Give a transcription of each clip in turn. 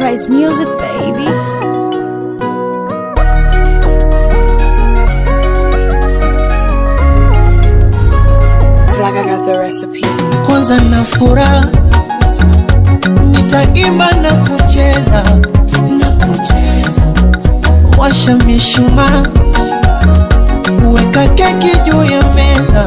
Price Music, baby. I got the recipe. Kwanza na furaha nitaimba na kucheza, washa mishumaa, weka keki juu ya meza.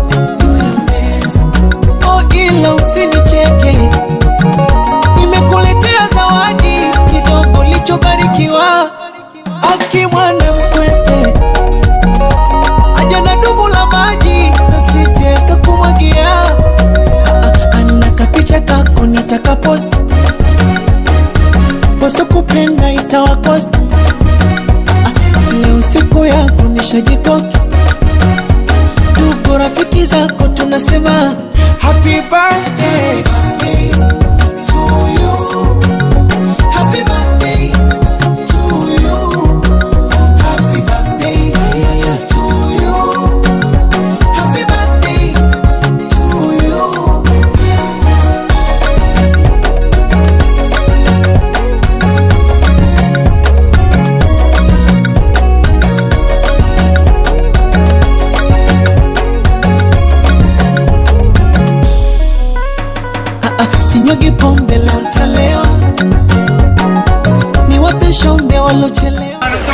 Oh, ila usinicheke, nimekuletea zawadi kidogo lichobarikiwa. Aki mwana mkwete aja na dumu la maji nasije kakumwagia. Anakapicha kako nitaka post, poso kupenda itawakost. Leo siku yako nishajikoki, tuko rafiki zako tunasema happy birthday to you, happy birthday to you, happy birthday to you, happy birthday to you. Sinyagi pombe leo nitalewa, niwape shombe walochelewa.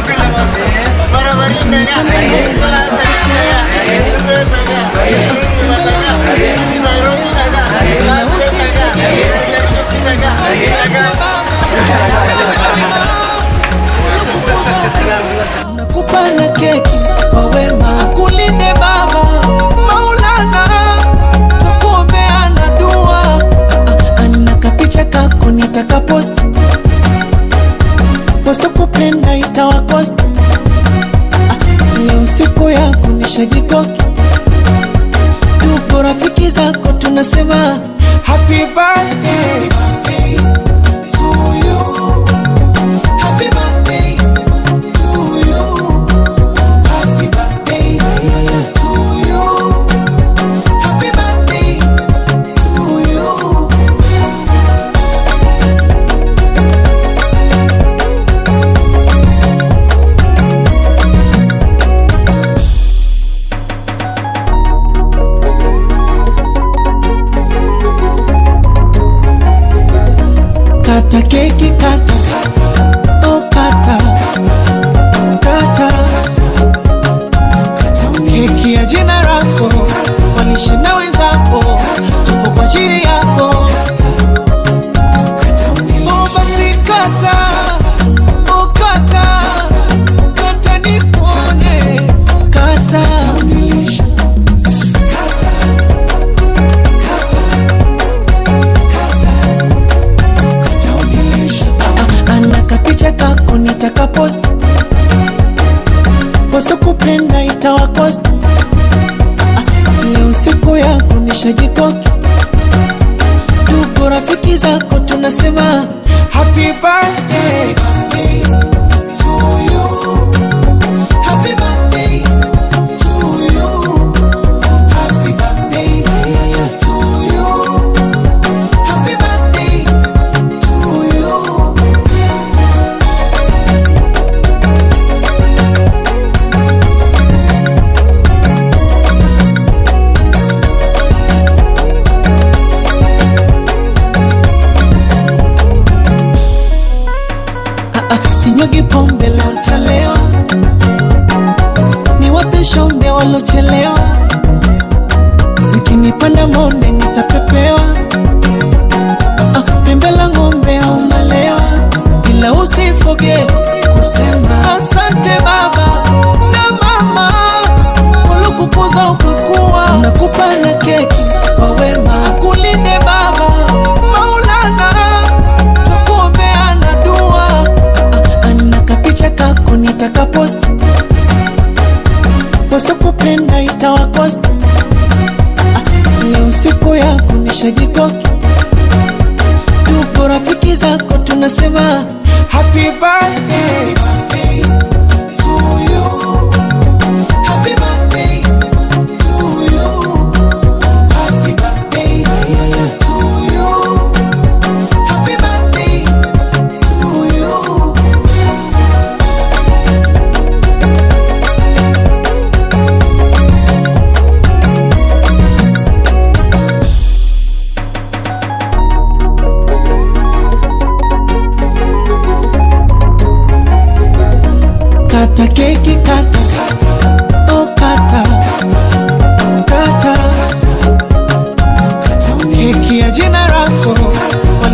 Nakupa na keki kwa wema, kulinde baba Maulana, tukuombeana dua. Anakapicha kako nitaka post, poso kupenda itawakost. Leo siku yako nishajikoki, tuko rafiki zako tunasema happy birthday to you, happy birthday to you, happy birthday to you, happy birthday to you. Kata keki kata, oh kata, kata, keki ya jina lako, walishe na wenzako, tupo kwa ajili yako. Oh basi kata, oh kata, kata nikuone, kata. Anakapicha kako nitaka post, poso kupenda itawakost. Leo siku yako nishajikoki, tuko rafiki zako tunasema happy birthday to you, happy birthday to you, happy birthday to you, happy birthday to you. Sinyagi pombe leo nitalewa, niwape shombe walochelewa. Zikinipanda monde nitapepewa, pembe la ng'ombe au malewa. Ila usiforget kusema asante baba na mama, walikukuza ukakuwa. Nakupa na keki kwa wema, kulinde baba Maulana, tukuombeana dua. Anakapicha kako nitaka post, poso kupenda itawakost. Leo siku yako nishajikoki, tuko rafiki zako tunasema happy birthday to you, happy birthday to you, happy birthday to you, happy birthday to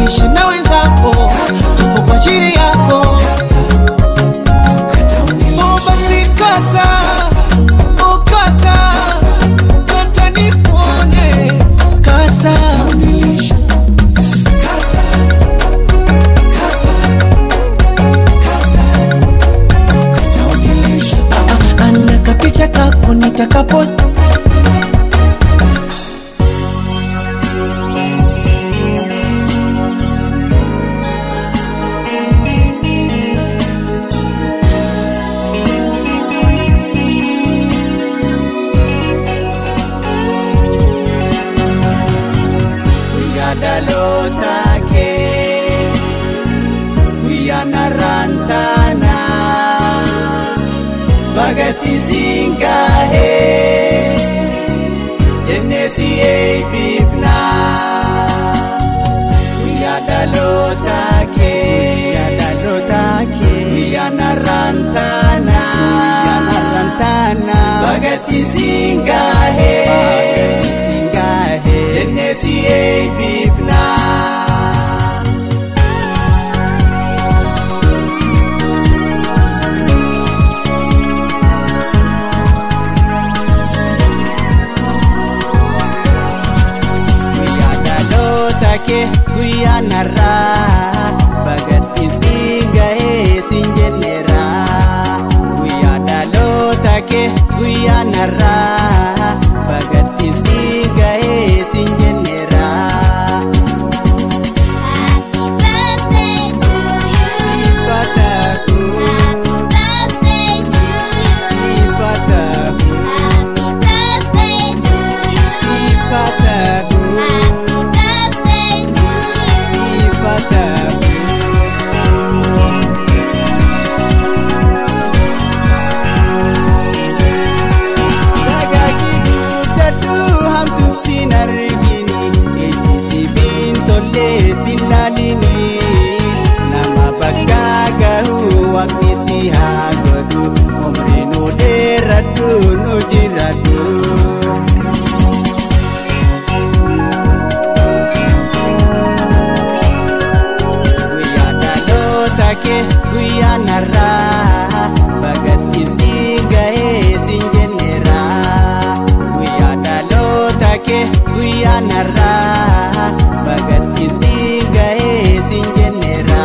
walishe na wenzako, tupo kwa ajili yako. Oh basi kata, oh kata, kata nipone, kata anaka picha kako nitaka post. Dalotake Guyana rantana Bagati zingahe Yenesi bifna Dalotake Guyana rantana Bagati zingahe Yenesi bifna Guyana ra bagati singahe singenera Guyana lotake Guyana ra bagati singahe singenera. Nama bagagahu wakni sihagodu omrinu deradu nujiradu Guyana lotake Guyana ra bagati singahe singenera Guyana lotake Guyana ra bagati singahe singenera.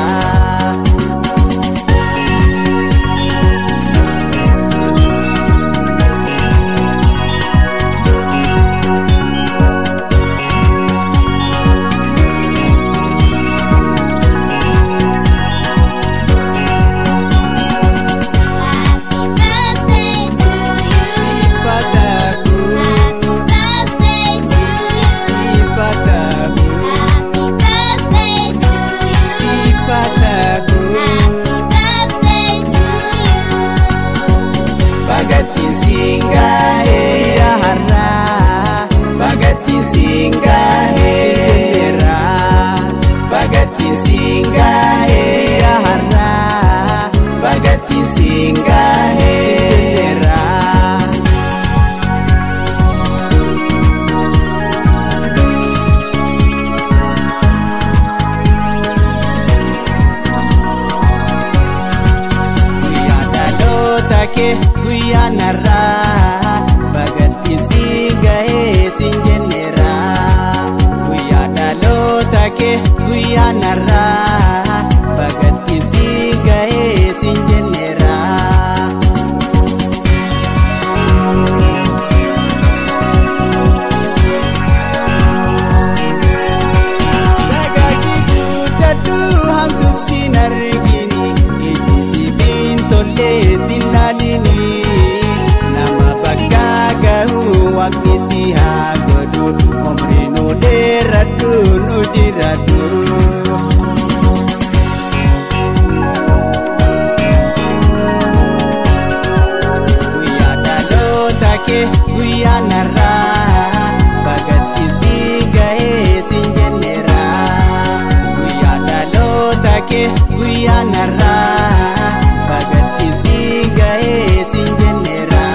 Bagati singahe harra bagati singahe ra bagati singahe harra bagati singahe ra Guyana lotake Guyana ra bagati singahe singenera Guyana lotake Guyana ra bagati singahe singenera. Sagagi gudadu hamtu sinar gini idisi bintole sinalini nama bagagahu wakni sihagodu omrinu deradu nujiradu Guyana lotake Guyana ra bagati singahe singenera Guyana lotake Guyana ra bagati singahe singenera.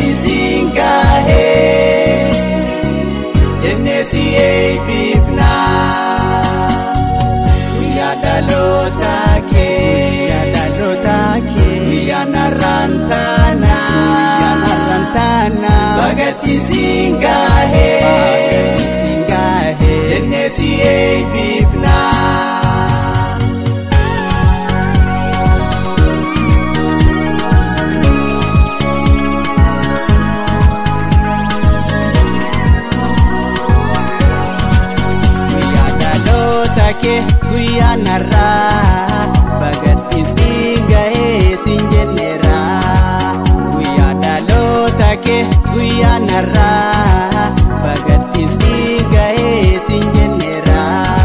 bagatti singahe jennesi eebifna guyyaa dhaloota kee guyyaa narrantana bagatti singahe jennesi eebifna guyyaa narraa bagatti singahe sinjennera guyyaa dhaloota kee guyyaa narraa bagatti singahe sinjennera.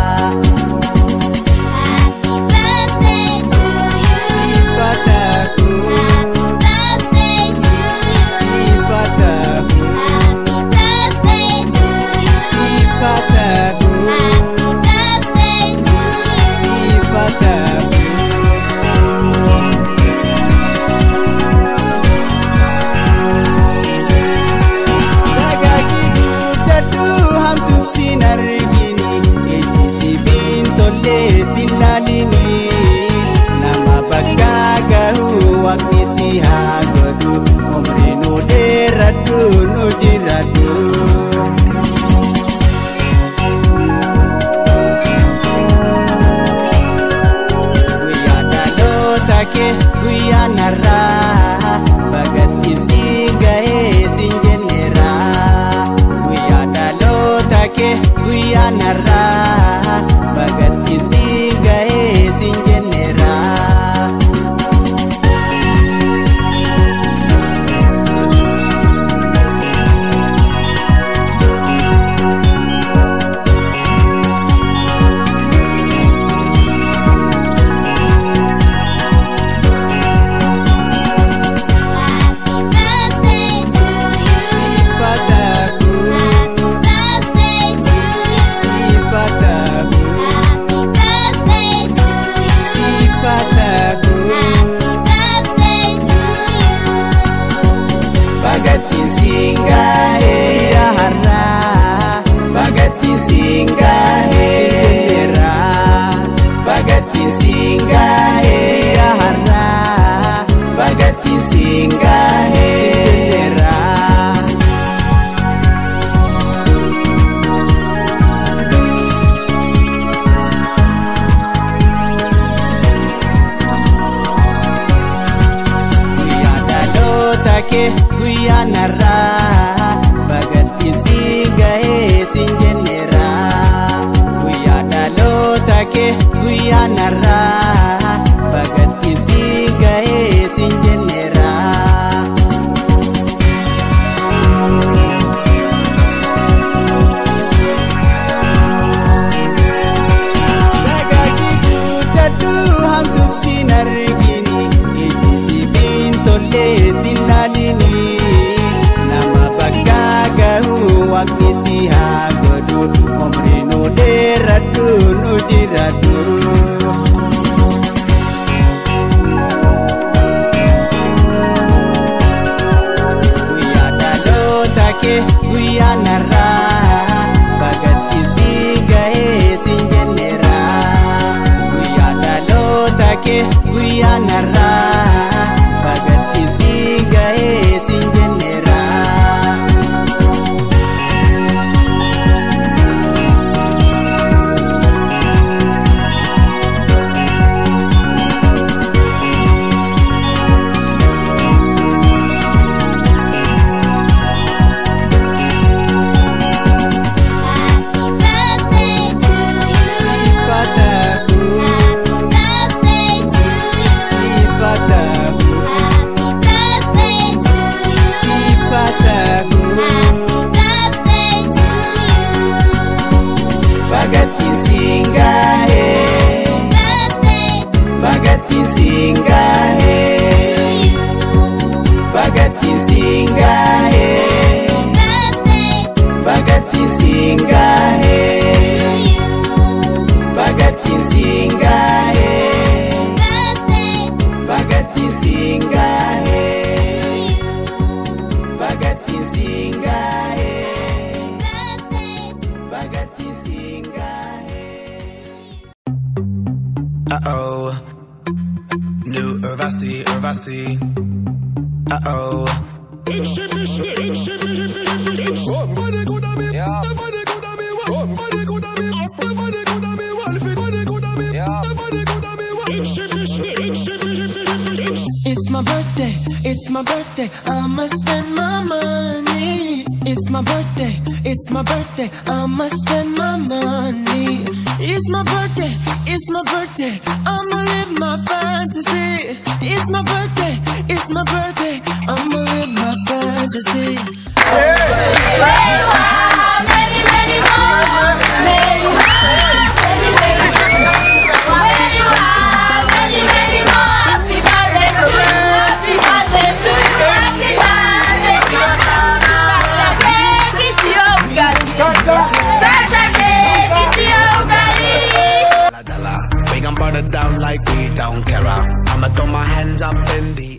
Nama bakka gahu waqti si haa godhu umrii nu dheeradhu nu jiraadhu. Guyyaa dhaloota kee guyyaa narraa bagatti singahe sinjennera guyyaa dhaloota kee guyyaa narraa bagatti singahe sinjennera. Bagatti singahe harra bagatti singahe ra bagatti singahe harra bagatti singahe ra. Guyyaa narraa bagatti singahe sinjennera guyyaa dhaloota kee guyyaa narraa bagatti singahe sinjennera. Sagaki guddadhu hamtu sin argini iji si biintolle sin laalini nama bakka gahu waqti si haa godhu umrii nu dheeradhu nu jiraadhu. Guyyaa dhaloota kee guyyaa narraa bagatti singahe sinjennera guyyaa dhaloota kee guyyaa narraa bagatti singahe sinjennera. party. Uh-oh. It's my birthday, it's my birthday, I'ma spend my money. It's my birthday, it's my birthday, I'ma spend my money. It's my birthday, it's my birthday, I'ma live my fantasy. It's my birthday, I'ma live my fantasy. We gon' burn it down like we don't care. I'ma throw my hands up in the